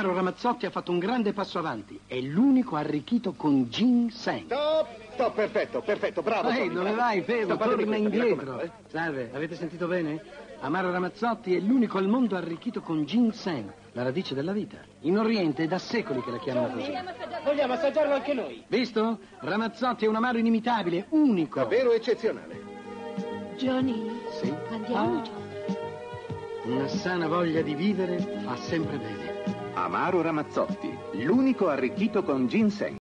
Amaro Ramazzotti ha fatto un grande passo avanti. È l'unico arricchito con ginseng. Stop, perfetto, bravo. Ehi, Tony, dove bravo. vai, Febo? Fatemi Torna questa, mi indietro. raccomando, Salve, avete sentito bene? Amaro Ramazzotti è l'unico al mondo arricchito con ginseng, la radice della vita. In Oriente è da secoli che la chiamano così. Vogliamo assaggiarlo anche noi. Visto? Ramazzotti è un amaro inimitabile, unico. Davvero eccezionale. Johnny, Sì? andiamo, Johnny. Una sana voglia di vivere fa sempre bene. Amaro Ramazzotti, l'unico arricchito con ginseng.